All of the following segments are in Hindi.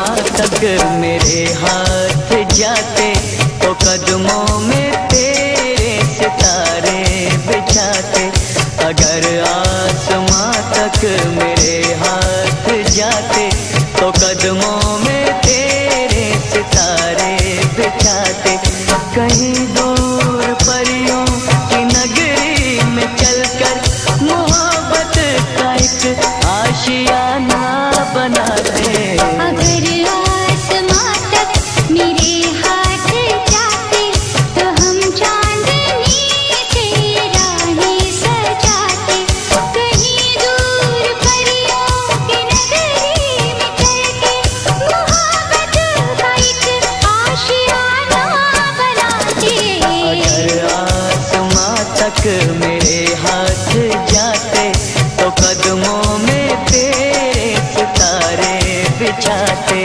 तक मेरे हाथ जाते तो कदमों में तेरे सितारे बिछाते। अगर आसमां तक मेरे हाथ जाते तो कदमों में तेरे सितारे बिछाते। कहीं दूर परियों की नगरी में चलकर मोहब्बत का एक आशियाना बनाते। अगर आसमां तक मेरे हाथ जाते तो हम चांदनी से राहें सजाते। कहीं दूर परियों की नगरी में चलके मोहब्बत का एक आशियाना बनाते। अगर आसमां तक मेरे हाथ जाते तो कदमों में तेरे सितारे बिछाते।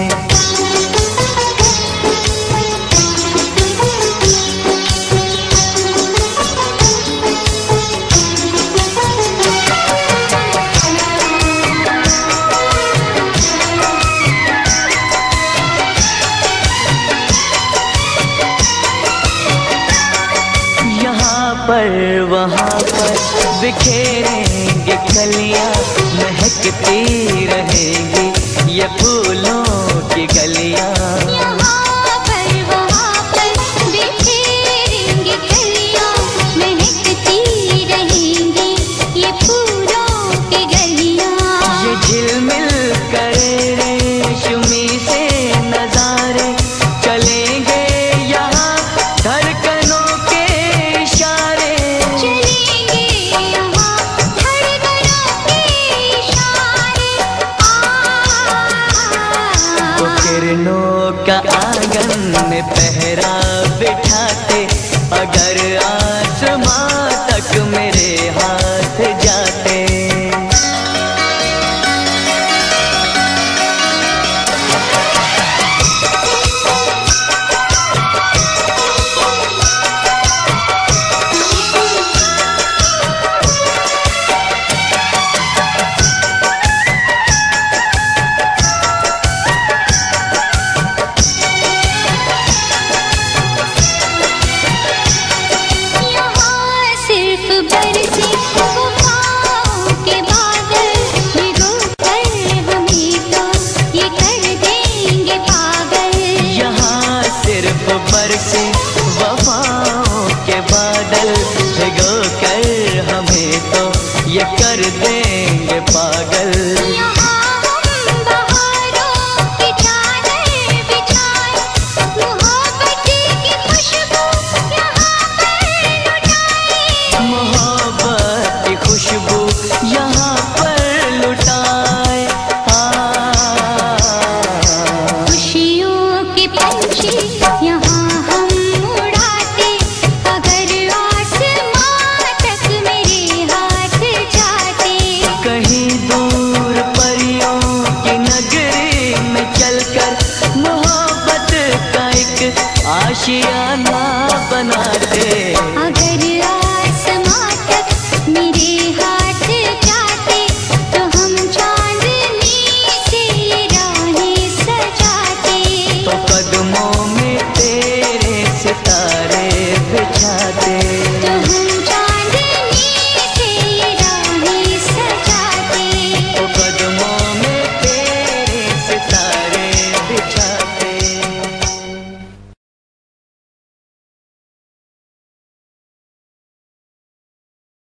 यहाँ पर वहाँ पर बिखेरेंगे कलियाँ, महकती रहेंगी ये फूलों की गलियाँ। यहाँ पर वहाँ पर बिखेरेंगे कलियाँ, महकती रहेंगी ये फूलों की गलियाँ। ये झिलमिल करे रेशमी से नजारे चलेंगे यहाँ धड़कनों के इशारे। चलेंगे यहाँ धड़कनों के इशारे। वो किरणों का आंगन में पहरा बिठाते। अगर